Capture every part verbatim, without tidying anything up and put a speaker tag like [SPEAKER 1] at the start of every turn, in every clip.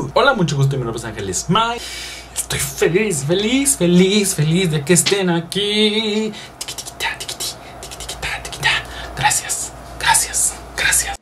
[SPEAKER 1] Uh, hola, mucho gusto, mi nombre es Ángeles May. Estoy feliz, feliz, feliz, feliz de que estén aquí. Gracias, gracias, gracias.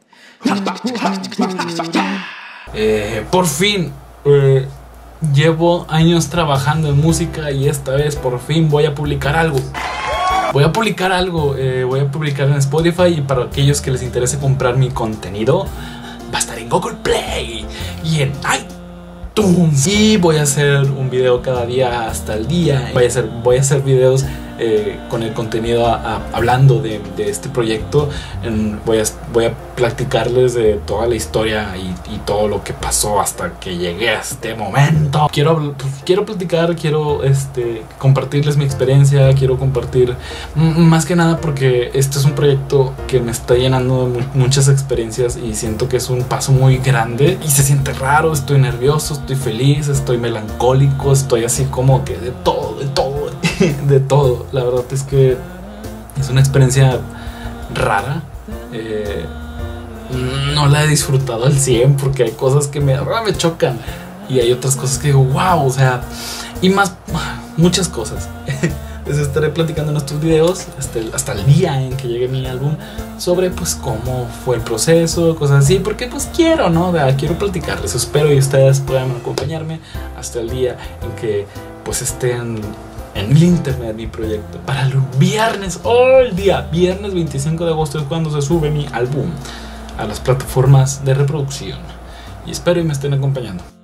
[SPEAKER 1] Eh, por fin, eh, llevo años trabajando en música y esta vez por fin voy a publicar algo. Voy a publicar algo, eh, voy a publicar en Spotify, y para aquellos que les interese comprar mi contenido, va a estar en Google Play y en iTunes. Y voy a hacer un video cada día hasta el día. Voy a hacer, voy a hacer videos eh, con el contenido a, a, hablando de, de este proyecto. En, voy, a, voy a platicarles de toda la historia y, y todo lo que pasó hasta que llegué a este momento. Quiero, pues, quiero platicar, quiero este, compartirles mi experiencia, quiero compartir más que nada porque este es un proyecto que me está llenando de muchas experiencias y siento que es un paso muy grande y se siente raro. Estoy nervioso, estoy feliz, estoy melancólico, estoy así como que de todo, de todo, de todo. La verdad es que es una experiencia rara. Eh, no la he disfrutado al cien porque hay cosas que me, me chocan y hay otras cosas que digo wow, o sea, y más, muchas cosas. Les estaré platicando en estos videos hasta el, hasta el día en que llegue mi álbum sobre pues cómo fue el proceso, cosas así, porque pues quiero, ¿no? Quiero platicarles, espero y ustedes puedan acompañarme hasta el día en que pues estén en el internet mi proyecto. Para el viernes, oh, el día viernes veinticinco de agosto es cuando se sube mi álbum a las plataformas de reproducción y espero y me estén acompañando.